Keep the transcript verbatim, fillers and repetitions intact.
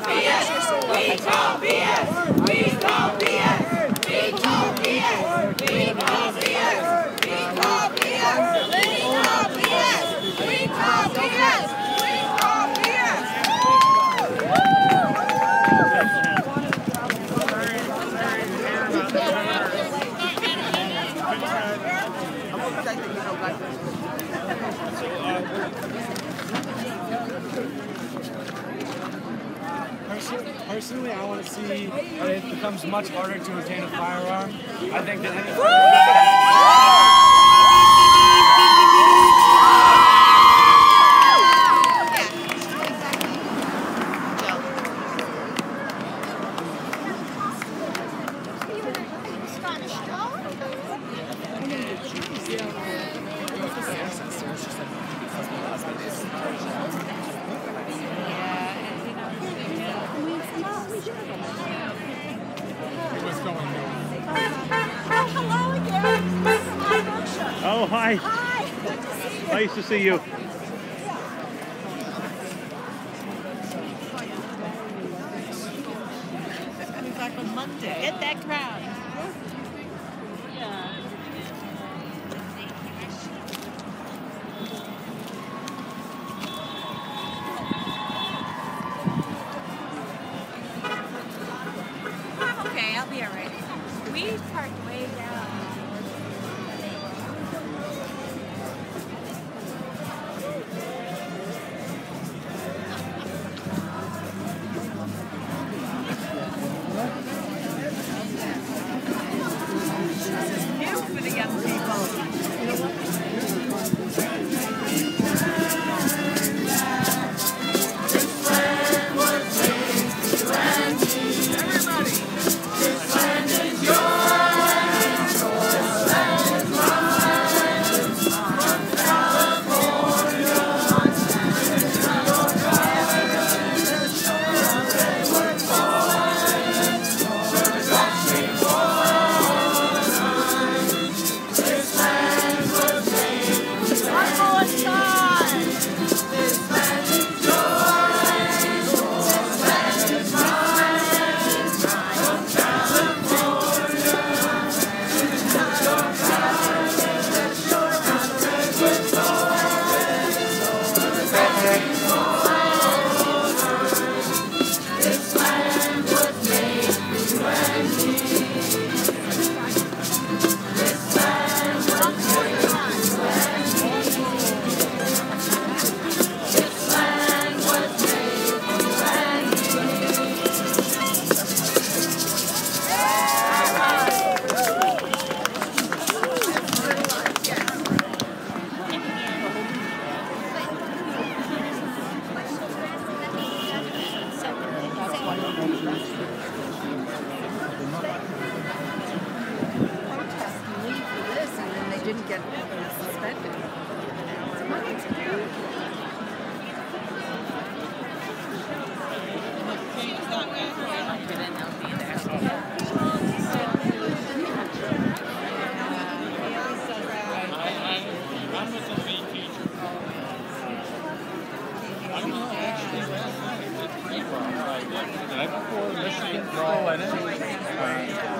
B S! We call B S! We call B S! We call B S! We call B S! We call B S! We call B S! We call B S! We call B S! Personally, I want to see that it becomes much harder to obtain a firearm. I think that any Oh, hi. Hi. Nice to see you. Coming back on Monday. Get that crowd. Yeah. I'm okay. I'll be all right. We parked way down. For the young people. Didn't get suspended. Did I before Michigan? No, I didn't.